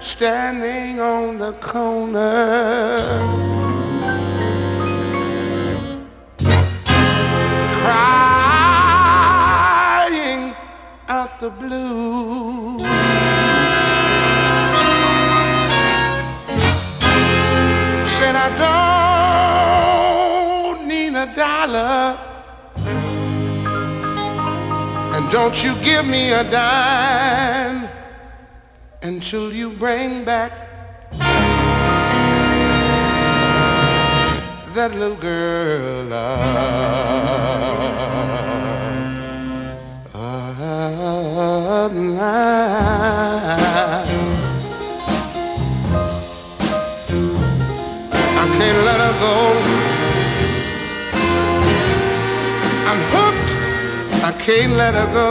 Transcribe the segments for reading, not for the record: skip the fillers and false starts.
standing on the corner, crying out the blues. Said I don't need a dollar, and don't you give me a dime until you bring back that little girl of mine. I can't let her go. I'm hooked. I can't let her go.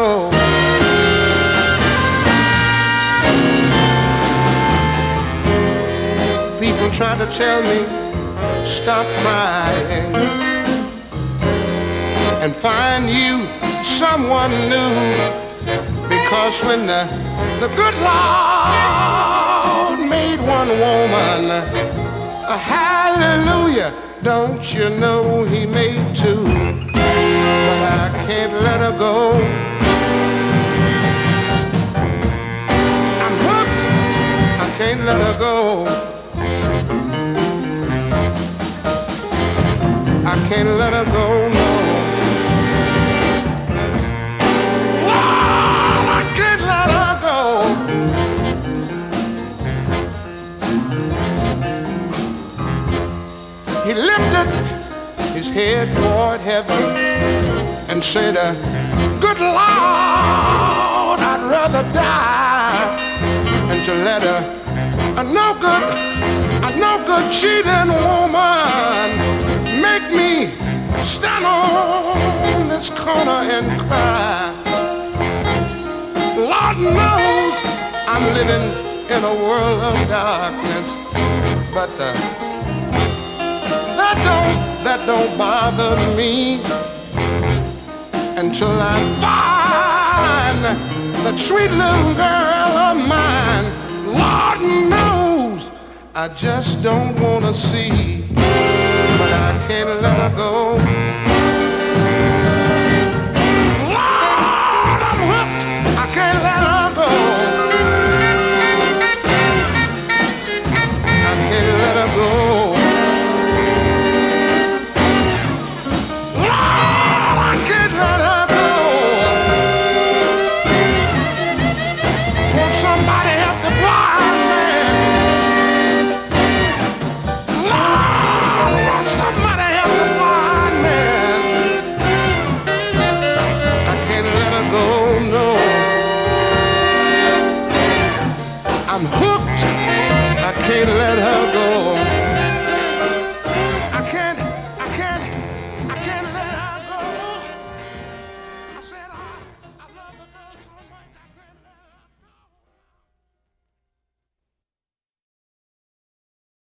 People try to tell me stop crying and find you someone new, because when the good Lord made one woman, hallelujah, don't you know he made two? But I can't let her go. I'm hooked. I can't let her go. I can't let her go, no. Lord, I can't let her go. He lifted his head toward heaven and said, good Lord, I'd rather die than to let a no good cheating woman make me stand on this corner and cry. Lord knows I'm living in a world of darkness, but that don't bother me until I find the sweet little girl of mine. Lord knows I just don't want to see, but I can't let her go. Lord, I'm hooked. I can't let her go. I can't let her go. I'm hooked, I can't let her go.